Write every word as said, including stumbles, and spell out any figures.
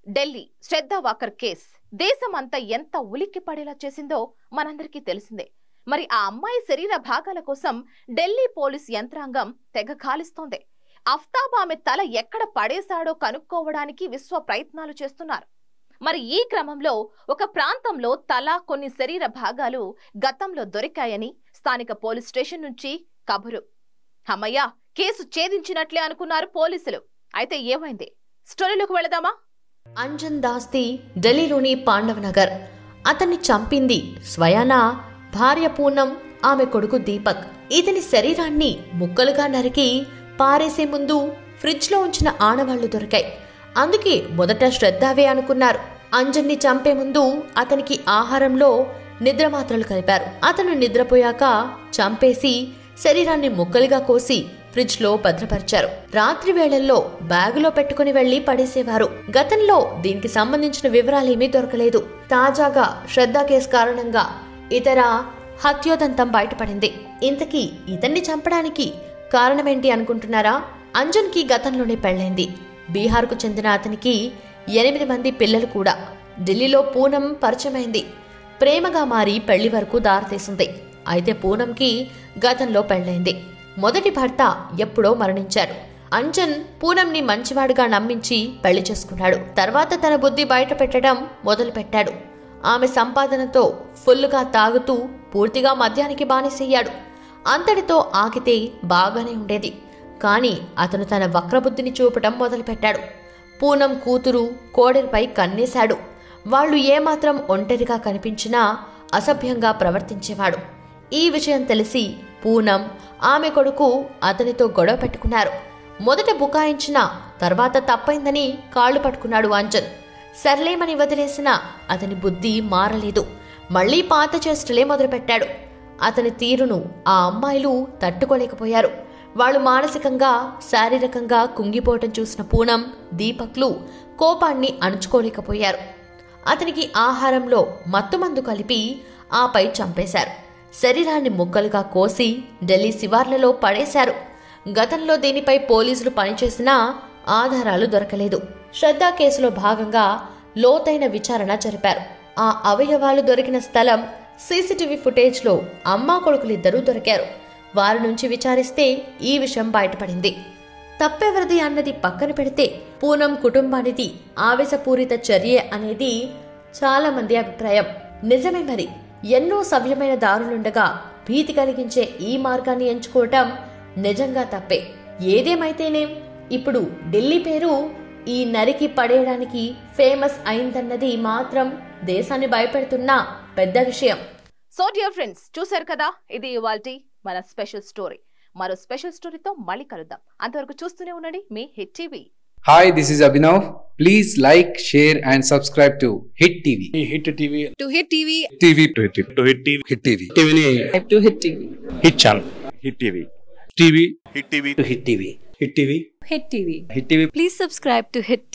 ఢిల్లీ శ్రద్ధ walker case దేశమంతా ఎంత ఉలిక్కి పడేలా చేసిందో మనందరికీ తెలిసిందే. మరి ఆ అమ్మాయి శరీర భాగాల కోసం ఢిల్లీ పోలీస్ యంత్రాంగం తెగ కాలిస్తోంది. ఆఫ్తాబ్ ఆమె తల ఎక్కడ పడేశాడో కనుక్కోవడానికి విశ్వ ప్రయత్నాలు చేస్తున్నారు. మరి ఈ క్రమంలో ఒక ప్రాంతంలో తల, కొన్ని శరీర భాగాలు గతంలో దొరికాయని స్థానిక పోలీస్ స్టేషన్ నుంచి కబురు. అమ్మయ్య, కేసు ఛేదించినట్లే అనుకున్నారు పోలీసులు. అయితే ఏమైంది? స్టోరీలోకి వెళదామా? అంజన్ దాస్ది ఢిల్లీలోని పాండవ్ నగర్. అతన్ని చంపింది స్వయాన భార్య పూనం, ఆమె కొడుకు దీపక్. ఇతని శరీరాన్ని ముక్కలుగా నరికి పారేసే ముందు ఫ్రిడ్జ్ లో ఉంచిన ఆనవాళ్లు దొరికాయి. అందుకే మొదట శ్రద్ధవే అనుకున్నారు. అంజన్ ని చంపే ముందు అతనికి ఆహారంలో నిద్ర మాత్రలు కలిపారు. అతను నిద్రపోయాక చంపేసి శరీరాన్ని ముక్కలుగా కోసి ఫ్రిడ్జ్ లో భద్రపరిచారు. రాత్రి వేళల్లో బ్యాగులో పెట్టుకుని వెళ్లి పడేసేవారు. గతంలో దీనికి సంబంధించిన వివరాలేమీ దొరకలేదు. తాజాగా శ్రద్ధ కేసు కారణంగా ఇతర హత్యోదంతం బయటపడింది. ఇంతకీ ఇతన్ని చంపడానికి కారణమేంటి అనుకుంటున్నారా? అంజన్ కి గతంలోనే పెళ్లైంది. బీహార్ కు చెందిన అతనికి ఎనిమిది మంది పిల్లలు కూడా. ఢిల్లీలో పూనం పరిచయమైంది. ప్రేమగా మారి పెళ్లి వరకు దారితీసింది. అయితే పూనంకి గతంలో పెళ్లైంది. మొదటి భర్త ఎప్పుడో మరణించారు. అంజన్ పూనంని మంచివాడుగా నమ్మించి పెళ్లి చేసుకున్నాడు. తర్వాత తన బుద్ధి బయట పెట్టడం మొదలు పెట్టాడు. ఆమె సంపాదనతో ఫుల్లుగా తాగుతూ పూర్తిగా మద్యానికి బానిసయ్యాడు. అంతటితో ఆగితే బాగానే ఉండేది. కానీ అతను తన వక్రబుద్ధిని చూపటం మొదలుపెట్టాడు. పూనం కూతురు, కోడలిపై కన్నేశాడు. వాళ్లు ఏమాత్రం ఒంటరిగా కనిపించినా అసభ్యంగా ప్రవర్తించేవాడు. ఈ విషయం తెలిసి పూనం, ఆమె కొడుకు అతనితో గొడవ పెట్టుకున్నారు. మొదట బుకాయించిన తర్వాత తప్పైందని కాళ్లు పట్టుకున్నాడు అంజన్. సర్లేమని వదిలేసిన అతని బుద్ధి మారలేదు. మళ్లీ పాత చేష్టలే మొదలుపెట్టాడు. అతని తీరును ఆ అమ్మాయిలు తట్టుకోలేకపోయారు. వాళ్లు మానసికంగా, శారీరకంగా కుంగిపోవటం చూసిన పూనం, దీపక్లు కోపాన్ని అణుచుకోలేకపోయారు. అతనికి ఆహారంలో మత్తుమందు కలిపి ఆపై చంపేశారు. శరీరాన్ని ముక్కలుగా కోసి ఢిల్లీ శివార్లలో పడేశారు. గతంలో దీనిపై పోలీసులు పనిచేసినా ఆధారాలు దొరకలేదు. శ్రద్ధ కేసులో భాగంగా లోతైన విచారణ జరిపారు. ఆ అవయవాలు దొరికిన స్థలం సీసీటీవీ ఫుటేజ్లో అమ్మా కొడుకులిద్దరూ దొరికారు. వారి నుంచి విచారిస్తే ఈ విషయం బయటపడింది. తప్పెవరిది అన్నది పక్కన పెడితే పూనం కుటుంబానిది ఆవేశపూరిత చర్య అనేది చాలా మంది అభిప్రాయం. నిజమే మరి. ఎన్నో సవ్యమైన దారులుండగా భీతి కలిగించే ఈ మార్గాన్ని ఎంచుకోవటం నిజంగా తప్పే. ఏదేమైతేనేం, ఇప్పుడు ఢిల్లీ పేరు ఈ నరికి పడేయడానికి ఫేమస్ అయిందన్నది మాత్రం దేశాన్ని భయపెడుతున్న పెద్ద విషయం. సో డియర్ ఫ్రెండ్స్, చూశారు కదా, ఇది ఇవాల్టి మన స్పెషల్ స్టోరీ. మరో స్పెషల్ స్టోరీతో మళ్ళీ కలుద్దాం. అంతవరకు చూస్తూనే ఉండండి మీ hit TV. Hi, this is Abhinav. Please like, share and subscribe to Hit T V. Hit T V. To Hit T V. T V to Hit T V. To Hit T V. Hit T V. T V ni To Hit T V. Hit channel. Hit T V. T V. Hit T V. To Hit T V. Hit T V. Hit T V. Hit T V. Please subscribe to Hit